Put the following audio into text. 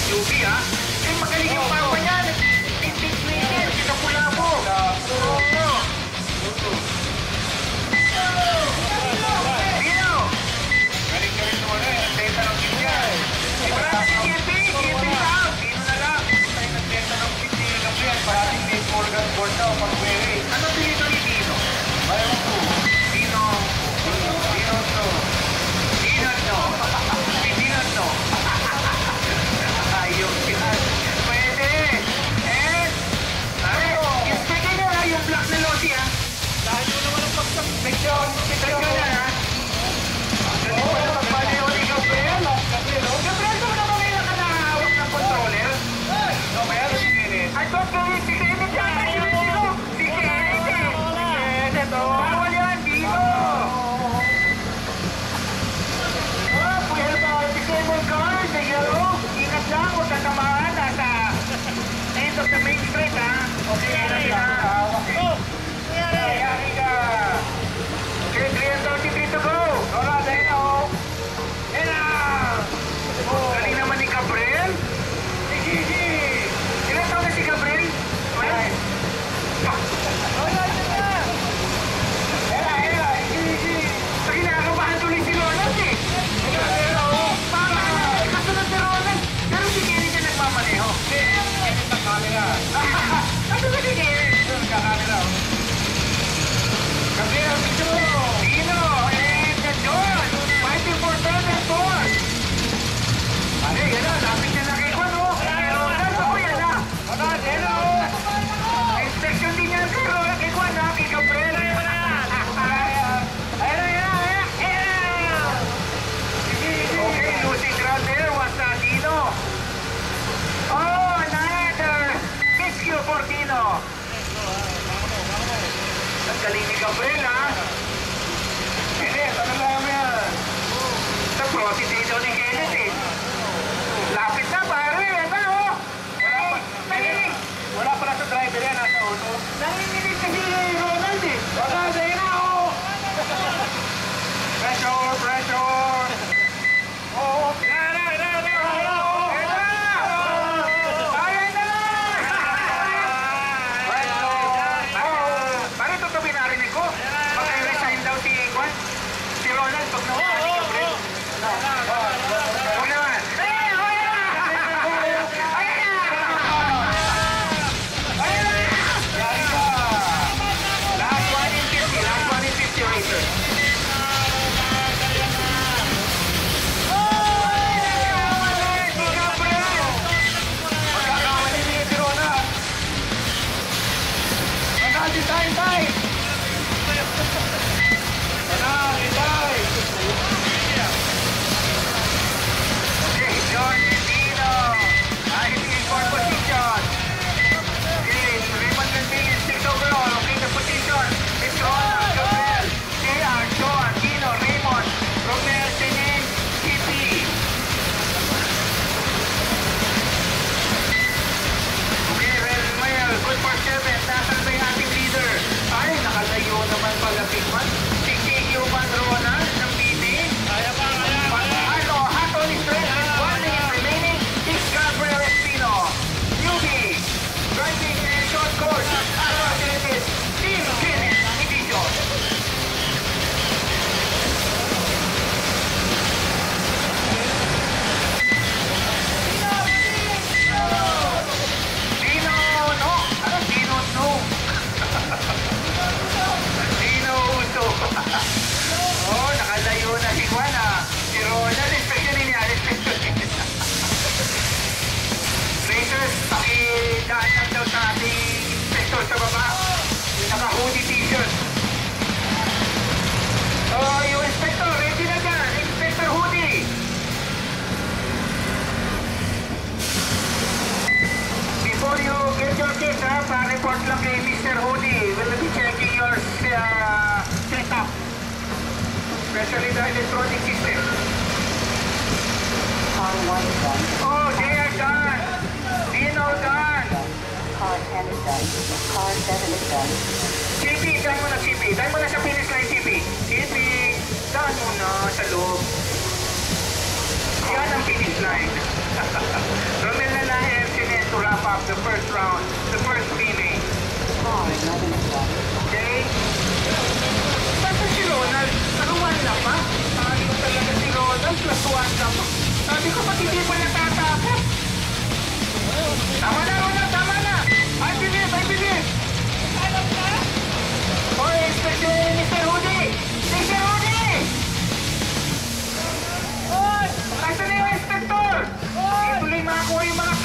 Yubi, ha? Eh, magaling yung papa niya. Nagtitig-twitter. Sinapula mo. Oo. Dino! Galing-galing mo na. Nagbenta ng kanya. Wala na si JP. JP lang. Dino na lang. Tayo nagbenta ng kanya. Parating Nate Morgan board daw. Pag-query. Ano pinito ni Dino? Ayaw ko. Dino. Dino to. Dino to. Dino to. Ayok yan. Pwede. And, yung second na yung black na Lodi, ha? Dahil mo naman ang pagsang. Picture na, ha? Ganun pa naman ba niyo ni Gabriel? Gabriel, ito naman may nakanahawak ng controller? No, meron si Kenneth. Ay, ito, si Kenneth yata. Si Kenneth, eh. Bawal yan, Dino. Pwede ba si Cable Car, the yellow? Ingat lang, huwag ka tamaan. Nasa end of the main street, ha? Okay, yari ka. Yari ka. Okay, 3:33 to go. Wala, dahil na, oh. Yan na. Galing naman ni Gabriel. Si Gigi. Ilan taon na si Gabriel? Wala. Sa kinakabahan tuloy si Ronald, eh. Para, kasunod si Ronald. Pero si Kenny siya nagmamaneho. Kenny sa camera. Ano ba si Kenny? Nagka-camera. Gabriel, Dino, and the John. Fighting for third and fourth. Ano, yan na. Lapit niya na kay Juan, oh. Ronald, ako yan, ha. Ronald, hello. Inspection din yan kay Ronald, kay Juan, ha. Kay Gabriel. Okay, losing ground there was Dino. Oh, another rescue for Dino. Ang galing ni Gabriel, ha? Kenneth, ano lang yan? Nag-proceed dito ni Kenneth, eh. Lapit na, pare. Ano, oh? Wala pala sa driver yan, nasa auto. Nanginginig kasi Ronald, eh. Ronald, ayun na, oh. Pressure, pressure. Oh, yan na. Ayan na! Bakit ito binarinig ko? Mag-resign daw si Juan. Si Ronald, pag naman ni Gabriel. Huwag naman. Last one in 50 racers. Time! Okay, John Dino. I think in fourth position. Okay, Raymond Gonzalez takes overall. Okay, the position. It's Ronald, Gabriel, JR, John, Dino, Raymond, Romel, Tenin, Kitty. Okay, Mael, good for 7. Nasaan ba yung ating leader? Ay, nakalayo naman pala Bigman. Si Kiki Uman Ronald ng BD. Ano, hot on his race with 1 minute remaining is Gabriel Espino. Newbie, driving in a short course. Ano, it is Team Kenneth Edition. Dino, no. Ano, Dino, no. Dino Uso. Oh, nakalayo na si Juan, ha. Si Ronald, especially ni Alice. Racers, pakidaan lang daw sa ating inspector sa baba. Naka-hoodie t-shirt. Oh, yung inspector, ready na dyan. Inspector hoodie. Before you get your case, ha, pa-report lang kay Mr. Hoodie. We'll be checking your setup. Especially the electronic system. Car 1 is done. Oh, they are done. Dino done. Car 10 is done. Car 7 is done. CP, done mo na CP. Done mo na sa finish line CP. CP, done mo na sa loob. Yan ang finish line. Romel stop the first round, the first meeting. Car 11 is done. Okay? Basta si Ronald, naruwan na pa. Ayaw talaga si Ronald, plus 1 na pa. Sabi ko, pati di pa natatapos. Tama na, Ronald, tama na. I believe, I believe. Alam na? Oy, especially Mr. Rudy. Mr. Rudy! Oy! Nasaan na yung inspector? Oy! Ituloy makakuha yung mga